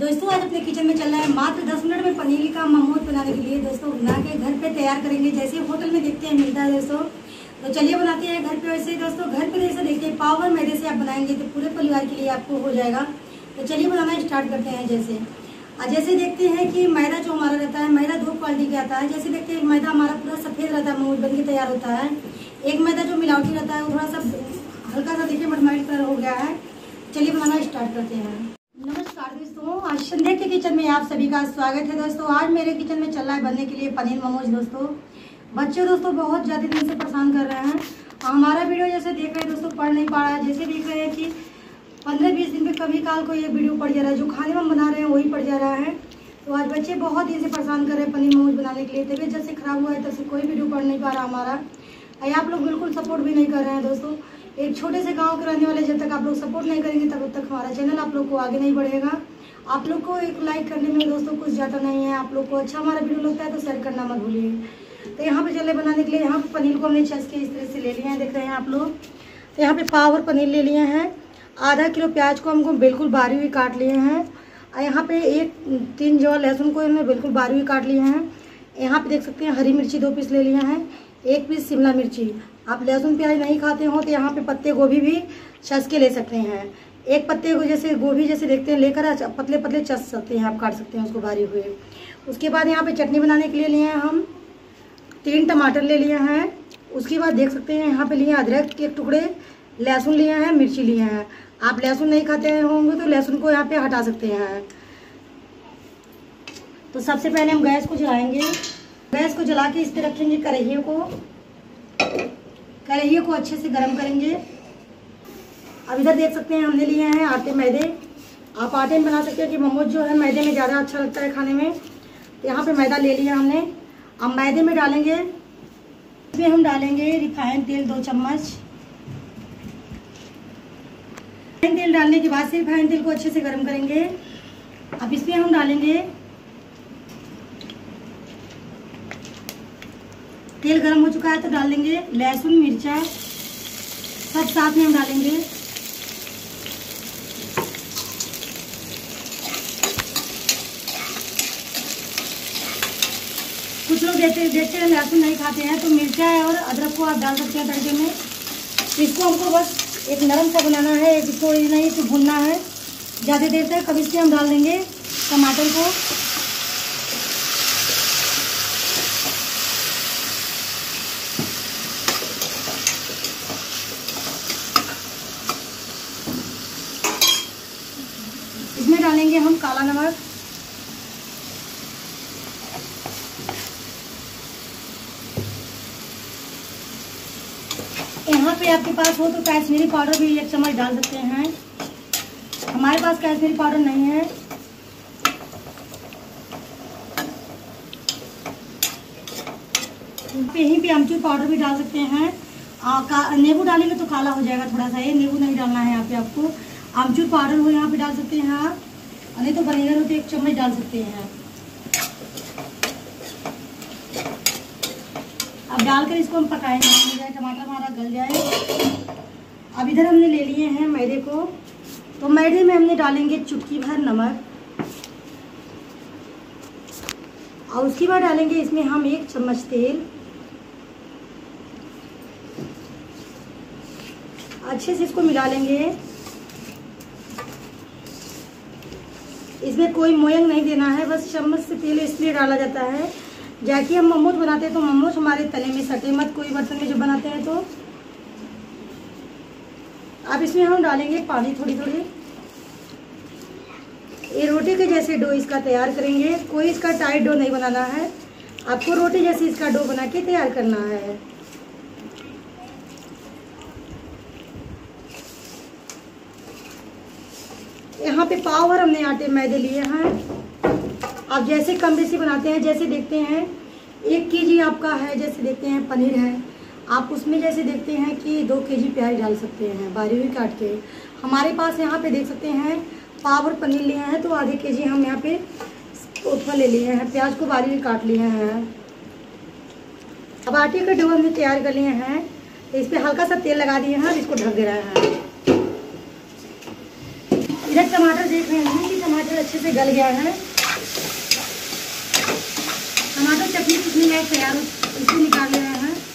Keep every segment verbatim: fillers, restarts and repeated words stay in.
दोस्तों आज अपने किचन में चल रहा है मात्र दस मिनट में पनीर का मोमोज बनाने के लिए। दोस्तों बना के घर पे तैयार करेंगे, जैसे होटल में देखते हैं मिलता है दोस्तों। तो चलिए बनाते हैं घर पे। वैसे ही दोस्तों घर पे जैसे देखिए पावर मैदे से आप बनाएंगे तो पूरे परिवार के लिए आपको हो जाएगा। तो चलिए बनाना स्टार्ट करते हैं। जैसे जैसे देखते हैं कि मैदा जो हमारा रहता है, मैदा दो क्वालिटी का आता है। जैसे देखते हैं मैदा हमारा पूरा सफेद रहता है, मोमोज बन के तैयार होता है। एक मैदा जो मिलावटी रहता है वो थोड़ा सा हल्का सा देखिए मटमैट कलर हो गया है। चलिए बनाना स्टार्ट करते हैं। नमस्कार दोस्तों, आज संध्या के किचन में आप सभी का स्वागत है। दोस्तों आज मेरे किचन में चल रहा है बनने के लिए पनीर मोमोज। दोस्तों बच्चे दोस्तों बहुत ज़्यादा दिन से परेशान कर रहे हैं। हमारा वीडियो जैसे देख रहे हैं दोस्तों पढ़ नहीं पा रहा है। जैसे देख रहे हैं कि पंद्रह बीस दिन में कभी काल को ये वीडियो पड़ जा रहा है, जो खाने में बना रहे हैं वही पड़ जा रहा है। तो आज बच्चे बहुत दिन से परेशान कर रहे हैं पनीर मोमोज बनाने के लिए। तबीयत जब से खराब हुआ है तब से कोई वीडियो पढ़ नहीं पा रहा हमारा। आप लोग बिल्कुल सपोर्ट भी नहीं कर रहे हैं। दोस्तों एक छोटे से गांव के रहने वाले, जब तक आप लोग सपोर्ट नहीं करेंगे तब तक हमारा चैनल आप लोग को आगे नहीं बढ़ेगा। आप लोग को एक लाइक करने में दोस्तों कुछ ज़्यादा नहीं है। आप लोग को अच्छा हमारा वीडियो लगता है तो शेयर करना मत भूलिए। तो यहाँ पे चले बनाने के लिए, यहाँ पे पनीर को हमने छस के इस तरह से ले लिया है, देख रहे हैं आप लोग। तो यहाँ पे पावर पनीर ले लिए हैं। आधा किलो प्याज को हमको बिल्कुल बारीक हुई काट लिए हैं। और यहाँ पे एक तीन जवा लहसुन को हमने बिल्कुल बारीक हुई काट लिए हैं। यहाँ पे देख सकते हैं हरी मिर्ची दो पीस ले लिए हैं, एक पीस शिमला मिर्ची। आप लहसुन प्याज नहीं खाते हो तो यहाँ पे पत्ते गोभी भी छस के ले सकते हैं। एक पत्ते को जैसे गोभी जैसे देखते हैं लेकर पतले पतले चस सकते हैं, आप काट सकते हैं उसको बारीक हुए। उसके बाद यहाँ पे चटनी बनाने के लिए लिए हैं हम तीन टमाटर ले लिए हैं। उसके बाद देख सकते हैं यहाँ पे लिए अदरक के टुकड़े, लहसुन लिए हैं, मिर्ची लिए हैं। आप लहसुन नहीं खाते होंगे तो लहसुन को यहाँ पे हटा सकते हैं। तो सबसे पहले हम गैस को जलाएंगे। गैस को जला के इस पर रखेंगे कढ़ाई को। कढ़ाई को अच्छे से गर्म करेंगे। अब इधर देख सकते हैं हमने लिए हैं आटे मैदे। आप आटे में बना सकते हैं कि मोमोज जो है मैदे में ज़्यादा अच्छा लगता है खाने में। तो यहाँ पे मैदा ले लिया हमने। अब मैदे में डालेंगे, इसमें हम डालेंगे रिफाइंड तेल दो चम्मच। रिफाइंड तेल डालने के बाद से रिफाइंड तेल को अच्छे से गर्म करेंगे। अब इसमें हम डालेंगे, तेल गर्म हो चुका है तो डाल देंगे लहसुन मिर्चा, सब साथ में हम डालेंगे। कुछ लोग देखते देखते हैं लहसुन नहीं खाते हैं तो मिर्चा और अदरक को आप डाल सकते हैं तड़के में। तो इसको हमको बस एक नरम सा बनाना है, इसको नहीं तो भुनना है ज़्यादा देर तक। अब इसमें हम डाल देंगे टमाटर को। इसमें डालेंगे हम काला नमक, यहाँ पे आपके पास हो तो कश्मीरी पाउडर भी एक चम्मच डाल सकते हैं। हमारे पास कश्मीरी पाउडर नहीं है। यहीं पे आमचूर पाउडर भी डाल सकते हैं। नींबू डालेंगे तो काला हो जाएगा थोड़ा सा, ये नींबू नहीं डालना है यहाँ पे आपको। आमचूर पाउडर हो यहाँ पे डाल सकते हैं आप, नहीं तो विनेगर हो तो एक चम्मच डाल सकते हैं। अब डालकर इसको हम पकाएंगे, हो जाए टमाटर हमारा गल जाए। अब इधर हमने ले लिए हैं मैदे को। तो मैदे में हमने डालेंगे चुटकी भर नमक और उसके बाद डालेंगे इसमें हम एक चम्मच तेल। अच्छे से इसको मिला लेंगे। इसमें कोई मोयंग नहीं देना है, बस चम्मच से तेल इसलिए डाला जाता है जाकि हम मोमोज बनाते हैं तो मोमोज हमारे तले में सटे मत, कोई बर्तन में जो बनाते हैं। तो अब इसमें हम डालेंगे पानी थोड़ी थोड़ी। ये रोटी के जैसे डो इसका तैयार करेंगे, कोई इसका टाइट डो नहीं बनाना है, आपको रोटी जैसे इसका डो बना के तैयार करना है। यहाँ पे पाव भर हमने आटे मैदे लिए हैं। आप जैसे कम बेसी बनाते हैं, जैसे देखते हैं एक केजी आपका है, जैसे देखते हैं पनीर है, आप उसमें जैसे देखते हैं कि दो केजी प्याज डाल सकते हैं बारीक हुई काट के। हमारे पास यहाँ पे देख सकते हैं पाव भर पनीर लिए हैं तो आधे के जी हम यहाँ पे उतना ले लिए हैं, प्याज को बारीक काट लिए हैं। अब आटे का डो हमने तैयार कर लिए हैं, तो इस पर हल्का सा तेल लगा दिए हैं और इसको ढक दे रहे हैं। इधर टमाटर देख रहे हैं कि टमाटर अच्छे से गल गया है। टमाटर चटनी कितनी लायक तैयार, इसको निकाल ले रहे हैं।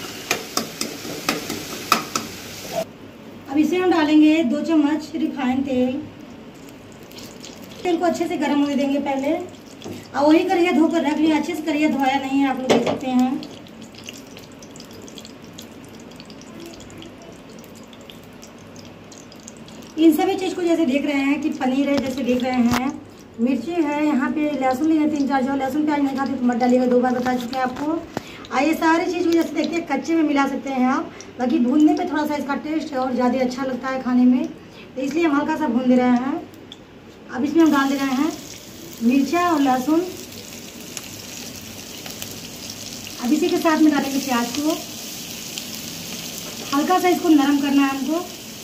अब इसे हम डालेंगे दो चम्मच रिफाइंड तेल। तेल को अच्छे से गर्म होने देंगे पहले। और वही करिए धोकर रख लिया, अच्छे से करिए, धोया नहीं है, आप लोग देख सकते हैं। इन सभी चीज़ को जैसे देख रहे हैं कि पनीर है, जैसे देख रहे हैं मिर्ची है, यहाँ पे लहसुन है तीन चार, जो लहसुन प्याज नहीं खाते तो मत डालिएगा, दो बार बता चुके हैं आपको। और ये सारी चीज़ को जैसे देखते हैं कच्चे में मिला सकते हैं आप, बाकी भूनने पे थोड़ा सा इसका टेस्ट और ज़्यादा अच्छा लगता है खाने में, तो इसलिए हम हल्का सा भून दे रहे हैं। अब इसमें हम डाल दे रहे हैं मिर्चा और लहसुन। अब इसी के साथ में डालेंगे प्याज को, हल्का सा इसको नरम करना है हमको।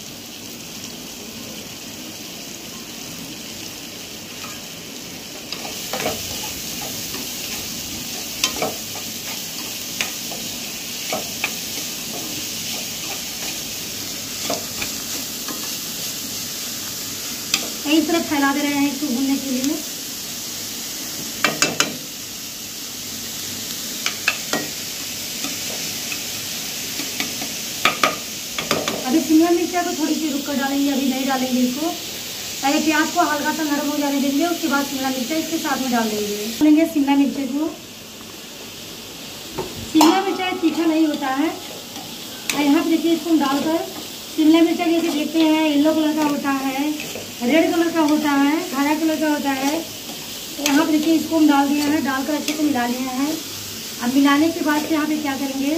इस तरफ फैला दे रहे हैं इसको भूनने के लिए। अभी शिमला मिर्चा को थोड़ी सी रुक कर डालेंगे, अभी नहीं डालेंगे इसको। पहले प्याज को हल्का सा नरम हो जाने देंगे, उसके बाद शिमला मिर्चा इसके साथ में डाल देंगे। डालेंगे शिमला मिर्चे को। शिमला मिर्चा तीखा नहीं होता है। और यहाँ पे देखिए इसको डालकर शिमला मिर्चा जैसे देखते हैं येलो कलर का होता है, रेड कलर का होता है, हरा कलर का होता है। तो यहाँ पे देखिए इसको हम डाल दिया है, डालकर अच्छे से मिला लिया है। अब मिलाने के बाद यहाँ पे क्या करेंगे,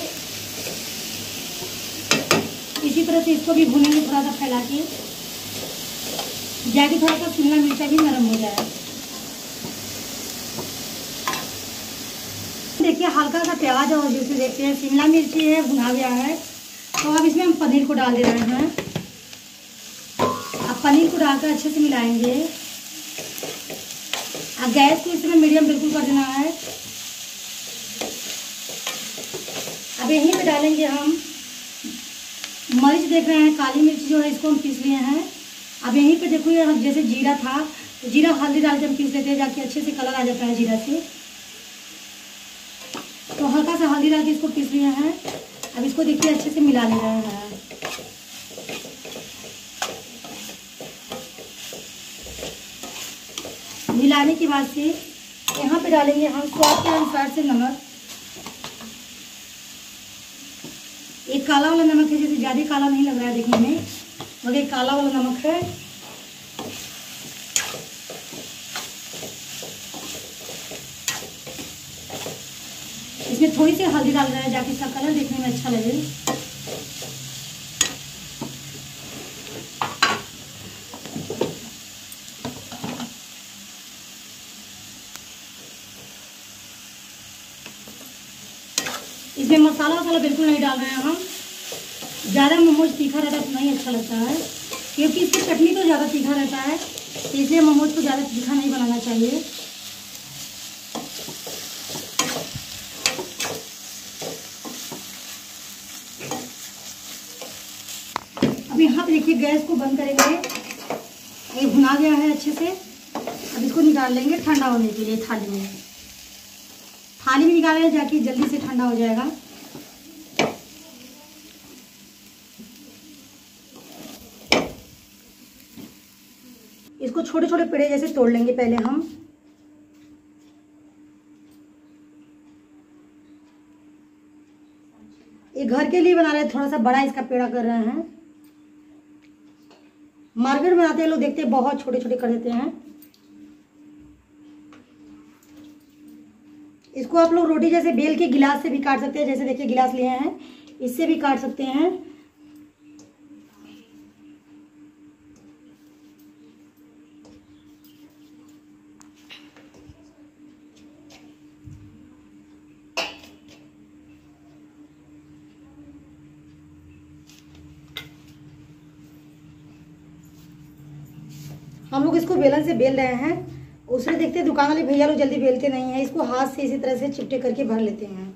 इसी तरह से इसको भी भूनेंगे थोड़ा सा फैला के, जाके थोड़ा सा शिमला मिर्चा भी नरम हो जाए। देखिए हल्का सा प्याज और जैसे देखते हैं शिमला मिर्ची है भुना गया है। तो अब इसमें हम पनीर को डाल दे रहे हैं। अब पनीर को डालकर अच्छे से मिलाएंगे। अब गैस को इसमें मीडियम बिल्कुल कर देना है। अब यहीं पे डालेंगे हम मरीच, देख रहे हैं काली मिर्च जो है इसको हम पीस लिए हैं। अब यहीं पे देखो ये जैसे जीरा था, तो जीरा हल्दी डाल के हम पीस लेते हैं, जाके अच्छे से कलर आ जाता है जीरा से। तो हल्का सा हल्दी डाल के इसको पीस लिए हैं। अब इसको देखिए अच्छे से मिला ले रहे हैं। मिलाने के बाद से यहाँ पे डालेंगे हम स्वाद के अनुसार से नमक। एक काला वाला नमक है, जैसे ज़्यादा काला नहीं लग रहा है देखने में, मगर एक काला वाला नमक है। इसमें थोड़ी सी हल्दी डाल रहे हैं, जाके इसका कलर देखने में अच्छा लगे। इसमें मसाला वसाला बिल्कुल नहीं डाल रहे हैं हम। ज़्यादा मोमोज तीखा रहता है तो नहीं अच्छा लगता है, क्योंकि इसकी चटनी तो ज़्यादा तीखा रहता है, इसलिए मोमोज को ज़्यादा तीखा नहीं बनाना चाहिए। अब यहाँ पे देखिए गैस को बंद करेंगे। ये भुना गया है अच्छे से। अब इसको निकाल लेंगे ठंडा होने के लिए थाली में। थाली में निकालेंगे जाके जल्दी से ठंडा हो जाएगा। इसको छोटे छोटे पेड़े जैसे तोड़ लेंगे पहले हम। ये घर के लिए बना रहे हैं, थोड़ा सा बड़ा इसका पेड़ा कर रहे हैं। मार्केट में आते हैं लोग, देखते हैं बहुत छोटे छोटे कर देते हैं। इसको आप लोग रोटी जैसे बेल के गिलास से भी काट सकते हैं, जैसे देखिए गिलास लिए हैं, इससे भी काट सकते हैं। हम लोग इसको बेलन से बेल रहे हैं। उसमें देखते हैं दुकान वाले भैया लोग जल्दी बेलते नहीं हैं, इसको हाथ से इसी तरह से चिपटे करके भर लेते हैं।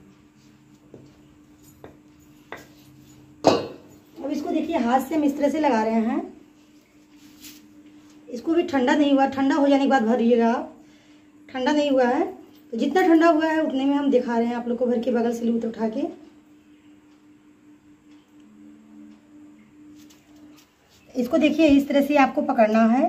अब इसको देखिए हाथ से हम इस तरह से लगा रहे हैं। इसको भी ठंडा नहीं हुआ, ठंडा हो जाने के बाद भरिएगा आप। ठंडा नहीं हुआ है तो जितना ठंडा हुआ है उतने में हम दिखा रहे हैं आप लोग को, भर के बगल से लूट उठा के। इसको देखिए इस तरह से आपको पकड़ना है।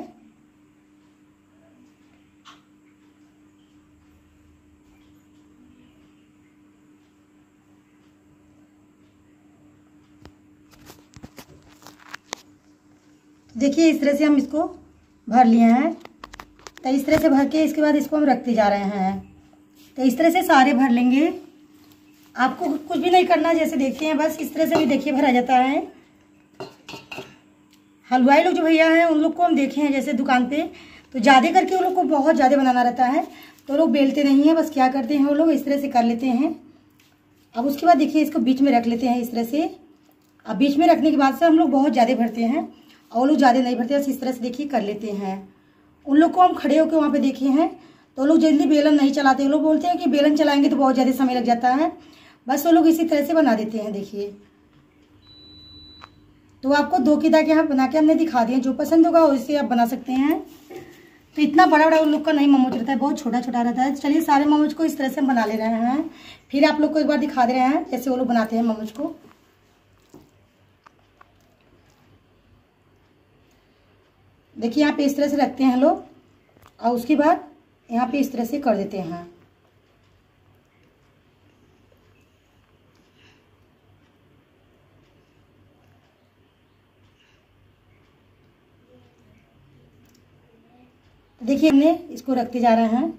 देखिए इस तरह से हम इसको भर लिए हैं। तो इस तरह से भर के इसके बाद इसको हम रखते जा रहे हैं। तो इस तरह से सारे भर लेंगे, आपको कुछ भी नहीं करना, जैसे देखते हैं बस इस तरह से भी देखिए भरा जाता है। हलवाई लोग जो भैया हैं उन लोग को हम देखे हैं जैसे दुकान पे, तो ज़्यादा करके उन लोग को बहुत ज़्यादा बनाना रहता है, तो लोग बेलते नहीं हैं, बस क्या करते हैं वो लोग इस तरह से कर लेते हैं। अब उसके बाद देखिए इसको बीच में रख लेते हैं इस तरह से। अब बीच में रखने के बाद से हम लोग बहुत ज़्यादा भरते हैं और वो लोग ज़्यादा नहीं भरते, बस इस तरह से देखिए कर लेते हैं। उन लोग को हम खड़े होकर वहाँ पे देखे हैं तो लोग जल्दी बेलन नहीं चलाते, वो लोग बोलते हैं कि बेलन चलाएंगे तो बहुत ज़्यादा समय लग जाता है, बस वो लोग इसी तरह से बना देते हैं। देखिए तो आपको दो की दाग यहाँ बना के हमने दिखा दिए, जो पसंद होगा उससे आप बना सकते हैं। तो इतना बड़ा बड़ा उन लोग का नहीं मोमोज रहता है, बहुत छोटा छोटा रहता है। चलिए सारे मोमोज को इस तरह से हम बना ले रहे हैं, फिर आप लोग को एक बार दिखा दे रहे हैं जैसे वो लोग बनाते हैं मोमोज को। देखिए यहाँ पे इस तरह से रखते हैं लोग और उसके बाद यहाँ पे इस तरह से कर देते हैं। देखिए हमने इसको रखते जा रहे हैं।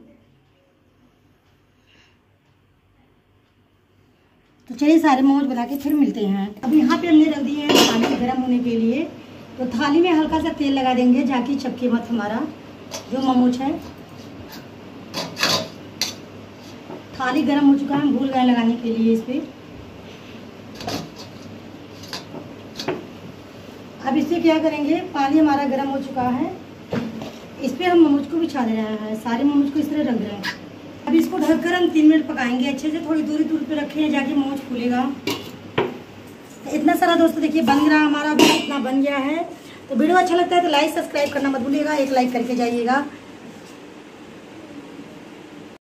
तो चलिए सारे मोमोज बना के फिर मिलते हैं। अब यहाँ पे हमने रख दिए हैं पानी गर्म होने के लिए, तो थाली में हल्का सा तेल लगा देंगे जाकि चपके मत हमारा जो मोमोज है। थाली गर्म हो चुका है, हम भूल गए लगाने के लिए इस पे। अब इससे क्या करेंगे, पानी हमारा गर्म हो चुका है, इस पर हम मोमोज को बिछा दे रहे हैं। सारे मोमोज को इस तरह रख रहे हैं। अब इसको ढककर हम तीन मिनट पकाएंगे अच्छे से, थोड़ी दूरी दूर पे रखे हैं जाके मोमोज फूलेगा। तो इतना सारा दोस्तों देखिए बन रहा हमारा, भी इतना बन गया है। तो वीडियो अच्छा लगता है तो लाइक सब्सक्राइब करना मत भूलिएगा, एक लाइक करके जाइएगा।